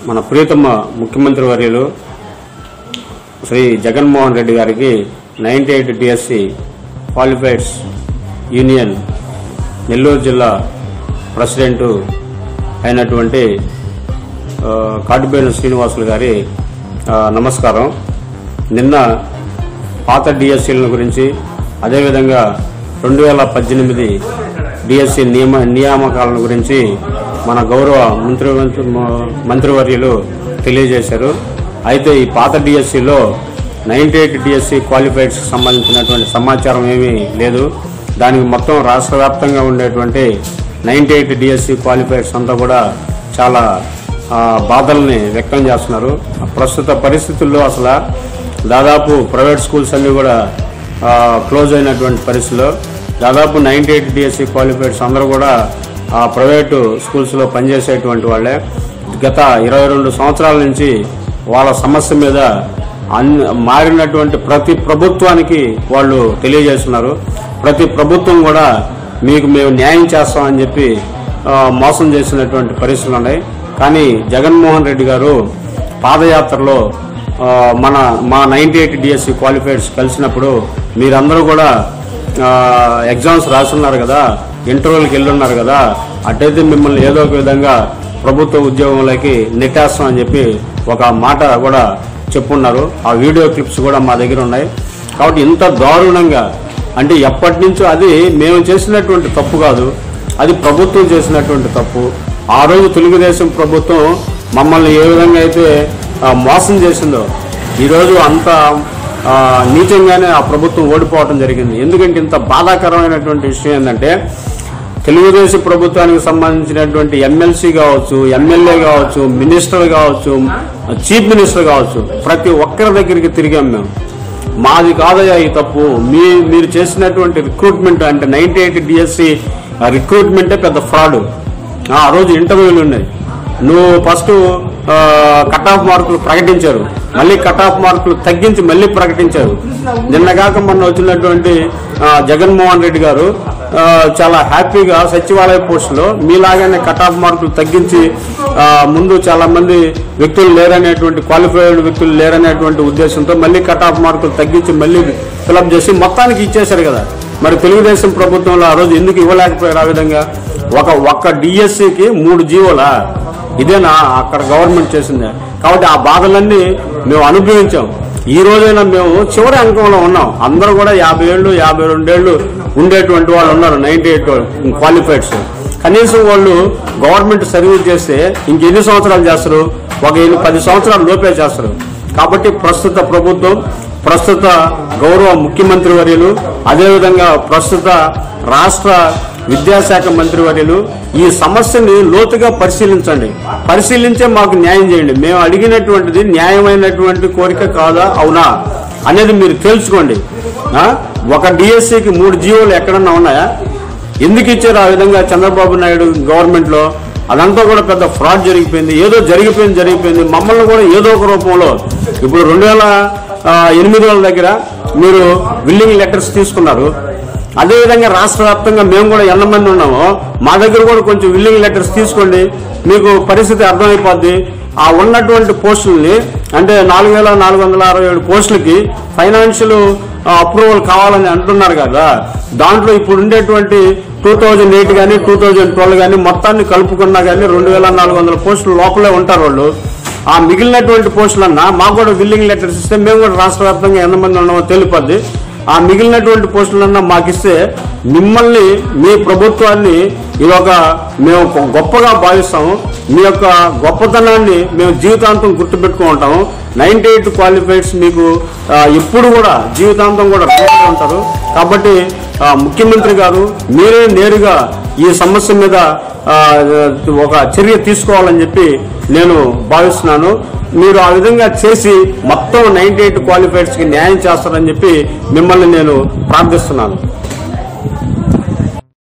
మన ప్రియతమ ముఖ్యమంత్రి వర్యులు శ్రీ జగన్మోహన్ రెడ్డి గారికి 98 డిఎస్సి క్వాలిఫైడ్స్ యూనియన్ నెల్లూరు జిల్లా ప్రెసిడెంట్ అయినటువంటి కాటిబేను శ్రీనివాసులు గారి నమస్కారం. నిన్న పాత డిఎస్సీల గురించి అదేవిధంగా 2018 డిఎస్సి నియామకాలను గురించి మన గౌరవ మంత్రివర్యులు తెలియజేశారు. అయితే ఈ పాత డిఎస్సిలో 98 డిఎస్సి క్వాలిఫైడ్స్ సంబంధించినటువంటి సమాచారం ఏమీ లేదు. దానికి మొత్తం రాష్ట్ర వ్యాప్తంగా ఉండేటువంటి 98 డిఎస్సి క్వాలిఫైడ్స్ అంతా కూడా చాలా బాధల్ని వ్యక్తం చేస్తున్నారు. ప్రస్తుత పరిస్థితుల్లో అసలు దాదాపు ప్రైవేట్ స్కూల్స్ అన్ని కూడా క్లోజ్ అయినటువంటి పరిస్థితిలో దాదాపు 98 డిఎస్సి క్వాలిఫైడ్స్ అందరూ కూడా ప్రైవేటు స్కూల్స్లో పనిచేసేటువంటి వాళ్ళే. గత 22 సంవత్సరాల నుంచి వాళ్ళ సమస్య మీద మారినటువంటి ప్రతి ప్రభుత్వానికి వాళ్ళు తెలియజేస్తున్నారు. ప్రతి ప్రభుత్వం కూడా మీకు మేము న్యాయం చేస్తామని చెప్పి మోసం చేసినటువంటి పరిస్థితులు ఉన్నాయి. కానీ జగన్మోహన్ రెడ్డి గారు పాదయాత్రలో మా 98 డిఎస్సి క్వాలిఫైడ్స్ కలిసినప్పుడు మీరందరూ కూడా ఎగ్జామ్స్ రాసున్నారు కదా, ఇంటర్వ్యూలకు వెళ్ళున్నారు కదా, అట్టయితే మిమ్మల్ని ఏదో ఒక విధంగా ప్రభుత్వ ఉద్యోగంలోకి నెట్టేస్తామని చెప్పి ఒక మాట కూడా చెప్పున్నారు. ఆ వీడియో క్లిప్స్ కూడా మా దగ్గర ఉన్నాయి. కాబట్టి ఇంత దారుణంగా అంటే ఎప్పటి నుంచో అది మేము చేసినటువంటి తప్పు కాదు, అది ప్రభుత్వం చేసినటువంటి తప్పు. ఆ రోజు తెలుగుదేశం ప్రభుత్వం మమ్మల్ని ఏ విధంగా అయితే మోసం చేసిందో ఈరోజు అంత నీచంగానే ఆ ప్రభుత్వం ఓడిపోవడం జరిగింది. ఎందుకంటే ఇంత బాధాకరమైనటువంటి విషయం ఏంటంటే తెలుగుదేశం ప్రభుత్వానికి సంబంధించినటువంటి ఎమ్మెల్సీ కావచ్చు, ఎమ్మెల్యే కావచ్చు, మినిస్టర్ కావచ్చు, చీఫ్ మినిస్టర్ కావచ్చు, ప్రతి ఒక్కరి దగ్గరికి తిరిగాం మేము. మాది కాదయ్యా ఈ తప్పు, మీరు చేసినటువంటి రిక్రూట్మెంట్ అంటే 98 డిఎస్సి రిక్రూట్మెంటే పెద్ద ఫ్రాడ్. ఆ రోజు ఇంటర్వ్యూలు ఉన్నాయి. నువ్వు ఫస్ట్ కట్ ఆఫ్ మార్కులు ప్రకటించారు, మళ్ళీ కట్ ఆఫ్ మార్కులు తగ్గించి మళ్ళీ ప్రకటించారు. నిన్నగాక మొన్న వచ్చినటువంటి జగన్మోహన్ రెడ్డి గారు చాలా హ్యాపీగా సచివాలయ పోస్టులో మీలాగానే కట్ ఆఫ్ మార్కులు తగ్గించి ముందు చాలా మంది వ్యక్తులు లేరనేటువంటి క్వాలిఫైడ్ వ్యక్తులు లేరనేటువంటి ఉద్దేశంతో మళ్ళీ కట్ ఆఫ్ మార్కులు తగ్గించి మళ్ళీ ఫిలప్ చేసి మొత్తానికి ఇచ్చేశారు కదా. మరి తెలుగుదేశం ప్రభుత్వంలో ఆ రోజు ఎందుకు ఇవ్వలేకపోయారు? ఆ విధంగా ఒక్క డిఎస్సికి 3 జీవోలా? ఇదేనా అక్కడ గవర్నమెంట్ చేసిందే? కాబట్టి ఆ బాధలన్నీ మేము అనుభవించాం. ఈ రోజైనా మేము చివరి అంకంలో ఉన్నాం. అందరూ కూడా 50 ఏళ్ళు 52 ఏళ్ళు ఉండేటువంటి వాళ్ళు ఉన్నారు 98 క్వాలిఫైడ్స్. కనీసం వాళ్ళు గవర్నమెంట్ సర్వీస్ చేస్తే ఇంకెన్ని సంవత్సరాలు చేస్తారు? ఒక 10 సంవత్సరాల లోపే చేస్తారు. కాబట్టి ప్రస్తుత ప్రభుత్వం, ప్రస్తుత గౌరవ ముఖ్యమంత్రి వర్యులు, అదేవిధంగా ప్రస్తుత రాష్ట్ర విద్యాశాఖ మంత్రి వర్యులు ఈ సమస్యని లోతుగా పరిశీలించండి. పరిశీలించే మాకు న్యాయం చేయండి. మేము అడిగినటువంటిది న్యాయమైనటువంటి కోరిక కాదా అవునా అనేది మీరు తెలుసుకోండి. ఒక డిఎస్సికి 3 జీవోలు ఎక్కడన్నా ఉన్నాయా? ఎందుకు ఇచ్చారు ఆ విధంగా చంద్రబాబు నాయుడు గవర్నమెంట్ లో? అదంతా కూడా పెద్ద ఫ్రాడ్ జరిగిపోయింది. ఏదో జరిగిపోయింది. మమ్మల్ని కూడా ఏదో ఒక రూపంలో ఇప్పుడు 2008 దగ్గర మీరు విల్లింగ్ లెటర్స్ తీసుకున్నారు. అదేవిధంగా రాష్ట్ర వ్యాప్తంగా మేము కూడా ఎంతమంది ఉన్నామో మా దగ్గర కూడా కొంచెం విల్లింగ్ లెటర్స్ తీసుకోండి, మీకు పరిస్థితి అర్థమైపోద్ది. ఆ ఉన్నటువంటి పోస్టుల్ని అంటే 4467 పోస్టులకి ఫైనాన్షియల్ అప్రూవల్ కావాలని అంటున్నారు కదా. దాంట్లో ఇప్పుడు ఉండేటువంటి 2008 కానీ 2012 కానీ మొత్తాన్ని కలుపుకున్నా కానీ 2400 పోస్టులు లోపలే ఉంటారు వాళ్ళు. ఆ మిగిలినటువంటి పోస్టులన్నా మాకు కూడా విల్లింగ్ లెటర్స్ ఇస్తే మేము కూడా రాష్ట్ర వ్యాప్తంగా ఎంతమంది ఉన్నామో తెలిపద్ది. ఆ మిగిలినటువంటి పోస్టులన్నా మాకిస్తే మిమ్మల్ని, మీ ప్రభుత్వాన్ని ఇదొక మేము గొప్పగా భావిస్తాము. మీ యొక్క గొప్పతనాన్ని మేము జీవితాంతం గుర్తుపెట్టుకుంటాము. 98 క్వాలిఫైడ్స్ మీకు ఎప్పుడు కూడా జీవితాంతం కూడా ఉంటారు. కాబట్టి ముఖ్యమంత్రి గారు మీరే నేరుగా ఈ సమస్య మీద ఒక చర్య తీసుకోవాలని చెప్పి నేను భావిస్తున్నాను. మీరు ఆ విధంగా చేసి మొత్తం 98 క్వాలిఫైడ్స్ కి న్యాయం చేస్తారని చెప్పి మిమ్మల్ని నేను ప్రార్థిస్తున్నాను.